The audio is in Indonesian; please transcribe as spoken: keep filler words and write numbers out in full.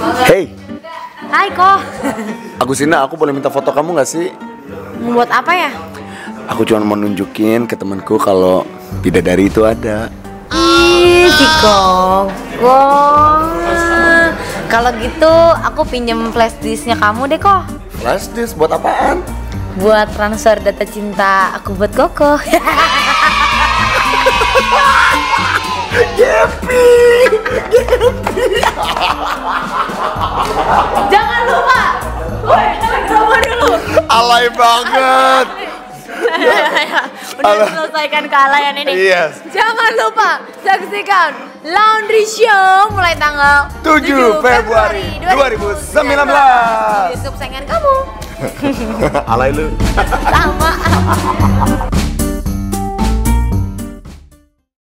Hey, Hai Ko. Agustina, aku boleh minta foto kamu gak sih? Buat apa ya? Aku cuma mau nunjukin ke temanku kalau bidadari itu ada. Ih, si Koko. Kalau gitu aku pinjem flash disknya kamu deh Ko. Flash disk buat apaan? Buat transfer data cinta aku buat Koko. Gepi, Gepi. Jangan lupa. Woi, drama dulu. Alay banget. Udah selesaikan kealayan ini. Yes. Jangan lupa saksikan Laundry Show mulai tanggal tujuh Februari dua ribu sembilan belas. YouTube saingan kamu. Alay lu. Sama.